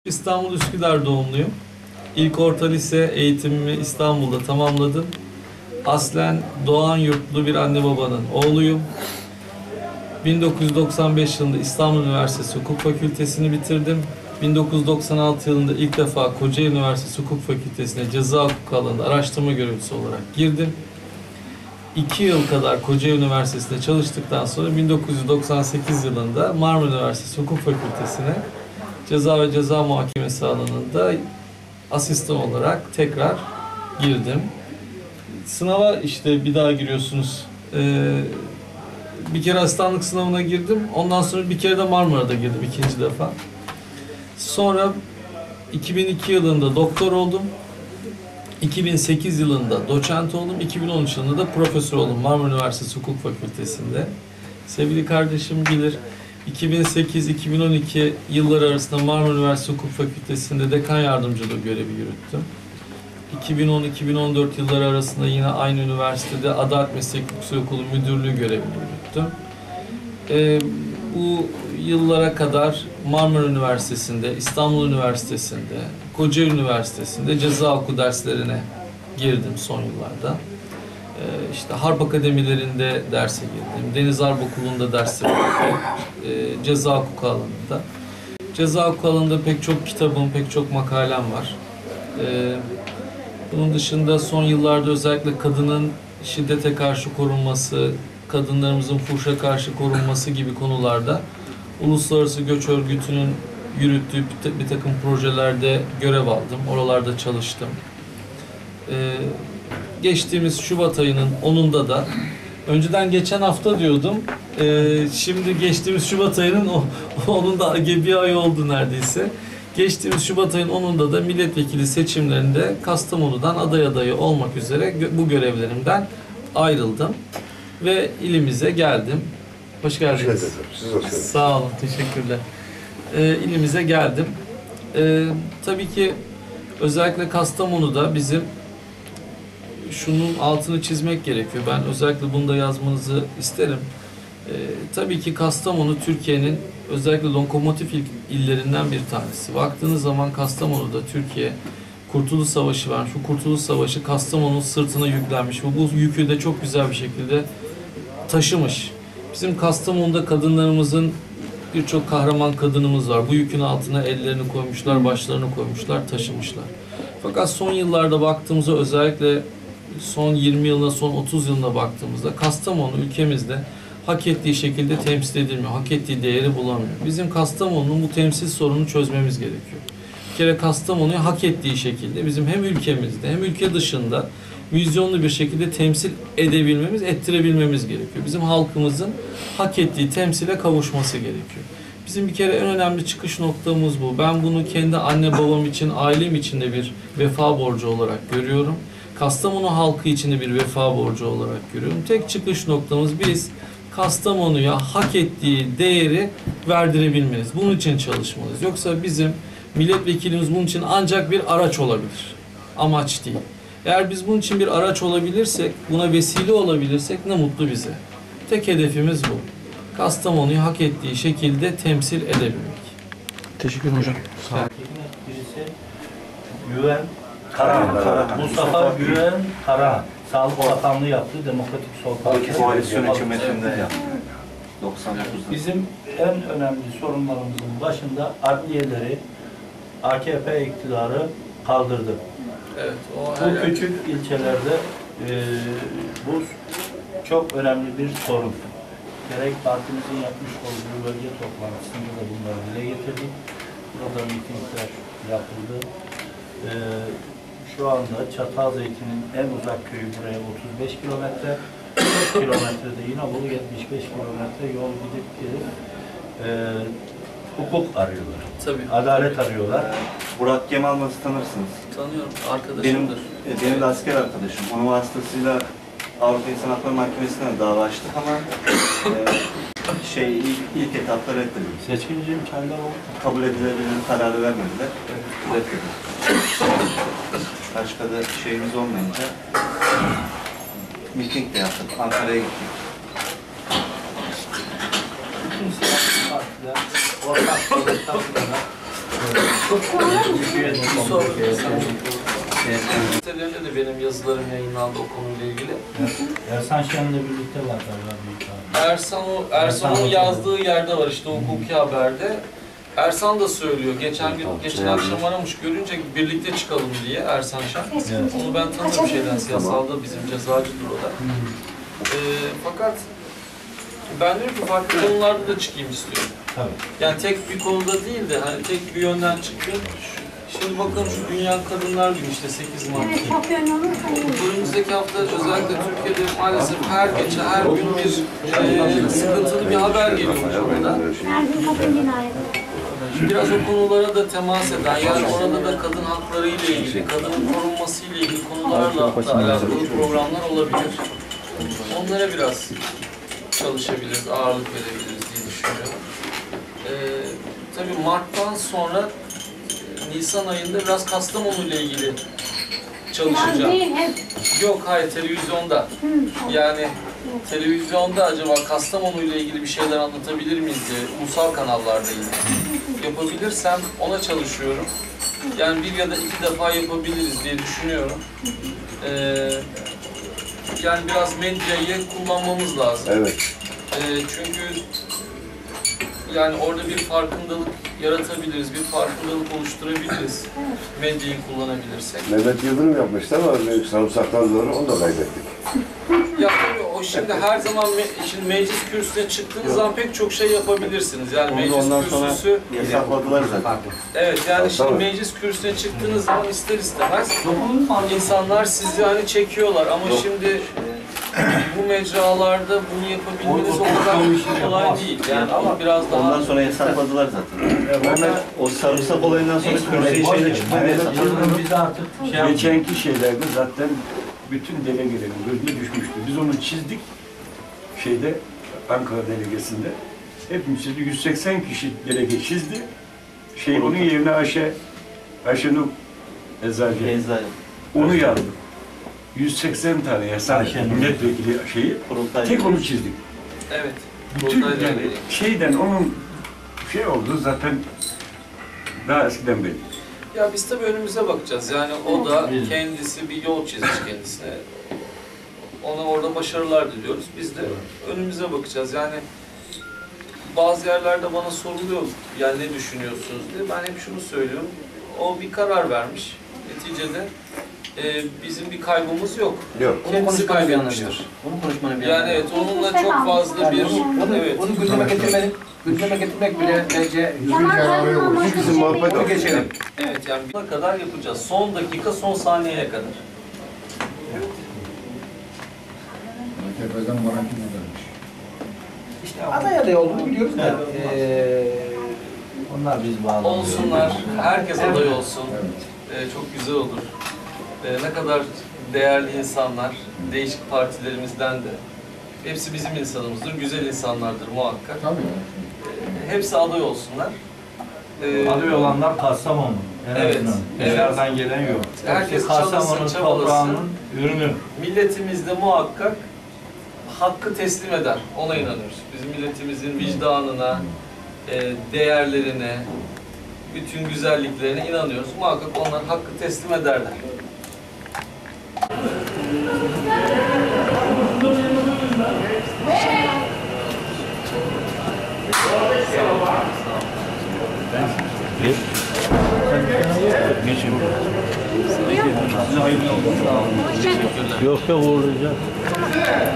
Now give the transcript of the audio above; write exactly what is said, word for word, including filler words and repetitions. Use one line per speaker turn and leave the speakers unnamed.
İstanbul Üsküdar doğumluyum. İlk orta lise eğitimimi İstanbul'da tamamladım. Aslen Doğan yurtlu bir anne babanın oğluyum. bin dokuz yüz doksan beş yılında İstanbul Üniversitesi Hukuk Fakültesini bitirdim. bin dokuz yüz doksan altı yılında ilk defa Kocaeli Üniversitesi Hukuk Fakültesi'ne ceza hukuku alanında araştırma görevlisi olarak girdim. İki yıl kadar Kocaeli Üniversitesi'nde çalıştıktan sonra bin dokuz yüz doksan sekiz yılında Marmara Üniversitesi Hukuk Fakültesi'ne Ceza ve Ceza Muhakemesi alanında asistan olarak tekrar girdim. Sınava işte bir daha giriyorsunuz. Ee, bir kere asistanlık sınavına girdim. Ondan sonra bir kere de Marmara'da girdim ikinci defa. Sonra iki bin iki yılında doktor oldum. iki bin sekiz yılında doçent oldum. iki bin on üç yılında da profesör oldum Marmara Üniversitesi Hukuk Fakültesi'nde. Sevgili kardeşim bilir. iki bin sekiz iki bin on iki yılları arasında Marmara Üniversitesi Hukuk Fakültesi'nde dekan yardımcılığı görevi yürüttüm. iki bin on iki bin on dört yılları arasında yine aynı üniversitede Adalet Meslek Yüksek Okulu Müdürlüğü görevini yürüttüm. Ee, bu yıllara kadar Marmara Üniversitesi'nde, İstanbul Üniversitesi'nde, Kocaeli Üniversitesi'nde ceza hukuku derslerine girdim son yıllarda. Ee, işte Harp Akademilerinde derse girdim. Deniz Harp Okulu'nda ders verdim. Ee, ceza hukuku alanında. Ceza hukuku alanında pek çok kitabım, pek çok makalem var. Ee, bunun dışında son yıllarda özellikle kadının şiddete karşı korunması, kadınlarımızın fuhşa karşı korunması gibi konularda Uluslararası Göç Örgütü'nün yürüttüğü bir takım projelerde görev aldım. Oralarda çalıştım. Ee, geçtiğimiz Şubat ayının onunda da, önceden geçen hafta diyordum, ee, şimdi geçtiğimiz Şubat ayının onunda bir ay oldu neredeyse. Geçtiğimiz Şubat ayının onunda da milletvekili seçimlerinde Kastamonu'dan aday adayı olmak üzere bu görevlerimden ayrıldım ve ilimize geldim. Hoş geldiniz.
Siz hoş geldiniz.
Sağ olun, teşekkürler. Ee, ilimize geldim. Ee, tabii ki özellikle Kastamonu'da bizim şunun altını çizmek gerekiyor. Ben özellikle bunu da yazmanızı isterim. Ee, tabii ki Kastamonu Türkiye'nin özellikle lokomotif illerinden bir tanesi. Baktığınız zaman Kastamonu'da Türkiye Kurtuluş Savaşı varmış. Bu Kurtuluş Savaşı Kastamonu'nun sırtına yüklenmiş. Bu, bu yükü de çok güzel bir şekilde taşımış. Bizim Kastamonu'da kadınlarımızın birçok kahraman kadınımız var. Bu yükün altına ellerini koymuşlar, başlarını koymuşlar, taşımışlar. Fakat son yıllarda baktığımızda, özellikle son yirmi yılına, son otuz yılına baktığımızda Kastamonu ülkemizde hak ettiği şekilde temsil edilmiyor. Hak ettiği değeri bulamıyor. Bizim Kastamonu'nun bu temsil sorununu çözmemiz gerekiyor. Bir kere Kastamonu'yu hak ettiği şekilde bizim hem ülkemizde hem ülke dışında vizyonlu bir şekilde temsil edebilmemiz, ettirebilmemiz gerekiyor. Bizim halkımızın hak ettiği temsile kavuşması gerekiyor. Bizim bir kere en önemli çıkış noktamız bu. Ben bunu kendi anne babam için, ailem için de bir vefa borcu olarak görüyorum. Kastamonu halkı için de bir vefa borcu olarak görüyorum. Tek çıkış noktamız, biz Kastamonu'ya hak ettiği değeri verdirebilmeliyiz. Bunun için çalışmalıyız. Yoksa bizim milletvekilimiz bunun için ancak bir araç olabilir. Amaç değil. Eğer biz bunun için bir araç olabilirsek, buna vesile olabilirsek ne mutlu bize. Tek hedefimiz bu. Kastamonu'yu hak ettiği şekilde temsil edebilmek.
Teşekkür ederim hocam. Sağ olun.
Birisi Güven Karahan. Mustafa Güven Karahan. Sağlık Bakanlığı yaptı. Demokratik Sol Parti.
Koalisyon hükümetinde yaptı. doksan dokuzda.
Bizim en önemli sorunlarımızın başında adliyeleri A K P iktidarı kaldırdı.
Evet, o
Bu küçük ilçelerde e, bu çok önemli bir sorun. Gerek partimizin yapmış olduğu bölge toplantısında da bunları dile getirdik. Burada mitingler yapıldı. E, şu anda Çatalzeytin'in en uzak köyü buraya otuz beş kilometre, beş kilometrede İnebolu, yetmiş beş kilometre yol gidip gelip e, hukuk arıyorlar.
Tabii.
Adalet arıyorlar.
Burak Gemalmaz'ı tanırsınız.
Tanıyorum,
Benim,
arkadaşımdır.
e, benim de asker arkadaşım. Onun vasıtasıyla Avrupa İnsan Hakları Mahkemesi'ne dava açtık ama e, şey ilk, ilk etapta reddedildi.
Seçkincim çaylar oldu.
Kabul edilebilir kararı vermediler. Reddedildi. Başka da şeyimiz olmayınca miting de yaptık. Ankara'ya gittik.
Bütün siyasi partiler ortak ortaklarına
Bir soru. Gazetelerinde de benim yazılarım yayınlandı o konuyla ilgili.
Ersan Şen'le birlikte var galiba büyük abi.
Ersan o Ersan'ın yazdığı yerde var işte hukuki haberde. Ersan da söylüyor. Geçen gün geçen akşam aramış görünce birlikte çıkalım diye Ersan Şen.
Evet.
Onu ben tanırım şeyden, siyasalda bizim cezacıdır o da. Ee, fakat ben diyorum ki farklı konularda da çıkayım istiyorum.
Tabii.
Yani tek bir konuda değil de hani tek bir yönden çıkayım. Şimdi bakın şu Dünya Kadınlar Günü işte sekiz Mart.
Evet, çok yönlü olursa iyi.
Önümüzdeki hafta özellikle Türkiye'de maalesef her gece, her gün bir e, sıkıntılı bir haber geliyor bu konuda.
Her gün kadın cinayeti.
Biraz o konulara da temas eden, yani orada da kadın hakları ile ilgili, kadının korunması ile ilgili konularla da alakalı programlar olabilir. Onlara biraz çalışabiliriz, ağırlık verebiliriz diye düşünüyorum. Ee, tabii Mart'tan sonra Nisan ayında biraz Kastamonu ile ilgili
Yani
çalışacağım.
değil, hep.
Yok, hayır, televizyonda.
Hı, tamam.
Yani televizyonda acaba Kastamonu ile ilgili bir şeyler anlatabilir miyiz diye, ulusal kanallarda yine. Yapabilirsem ona çalışıyorum. Yani bir ya da iki defa yapabiliriz diye düşünüyorum. Ee, yani biraz medyayı kullanmamız lazım.
Evet.
Ee, çünkü yani orada bir farkındalık yaratabiliriz, bir farkındalık oluşturabiliriz. Medyayı kullanabilirsek.
Mehmet Yıldırım yapmıştı ama sarımsaktan doğru onu da kaybettik.
Ya tabii o şimdi her zaman me şimdi meclis kürsüsüne çıktığınız zaman pek çok şey yapabilirsiniz. Yani
Onu
meclis
ondan sonra
kürsüsü,
yasakladılar zaten.
evet yani şimdi
Tabii.
meclis kürsüsüne çıktığınız zaman ister istemez insanlar sizi hani çekiyorlar ama şimdi bu mecralarda bunu yapabilmeniz o kadar kolay değil. Yani ama biraz daha
Ondan sonra yasakladılar zaten. Hemen o sarımsak olayından sonra kürsüye şeyle çıkmadı yasakladılar.
Biz artık şey yaptık.
Geçenki şeylerde zaten bütün delegelerin gözüne düşmüştü. Biz onu çizdik şeyde Ankara delegesinde. Hepimiz çizdik. yüz seksen kişi delege çizdi. Şey onun yerine Ayşe Ayşenur Eczacı
Eczacı.
onu yazdı. yüz seksen tane yasan
Ayşenur.
milletvekili şeyi
Kurultay.
tek onu çizdik.
evet.
Bütün
Kurultayla
yani
ilgili.
şeyden onun şey oldu zaten daha eskiden beri.
Ya biz tabii önümüze bakacağız. Yani o da
Biz-
kendisi bir yol çizmiş kendisine. Ona orada başarılar diliyoruz. Biz de önümüze bakacağız. Yani bazı yerlerde bana soruluyor, yani ne düşünüyorsunuz diye. Ben hep şunu söylüyorum. O bir karar vermiş. Neticede e, bizim bir kaybımız yok.
Yok.
Kendisi kaybetmiştir.
Bunu konuşmanı bir
Yani evet, onunla çok fazla bir...
Bunu,
Evet.
bunu gündeme getirmenin, gündeme getirmek bile bence
Zamanların olması
Bizim muhabbet
bunu
yok.
geçelim.
Evet, yani ne kadar yapacağız? Son dakika, son saniyeye kadar.
İşte aday aday olduğunu biliyoruz da.
Eee, onlar biz bağlanıyor.
Olsunlar, herkes aday olsun. Ee, çok güzel olur. Ee, ne kadar değerli insanlar, değişik partilerimizden de. Hepsi bizim insanımızdır, güzel insanlardır muhakkak. Ee, hepsi aday olsunlar. Ee,
Aday olanlar Kastamonu. En
Evet,
azından.
evet.
Dışarıdan gelen yok.
Herkes
Hepsi Kastamonu'nun
çalışsın, çabalasın.
toprağının ürünü.
milletimiz de muhakkak hakkı teslim eder. Ona inanıyoruz. Bizim milletimizin vicdanına, e, değerlerine, bütün güzelliklerine inanıyoruz. Muhakkak onlar hakkı teslim ederler.
Geçin.
Teşekkürler.
Yok yok uğurlayacağız.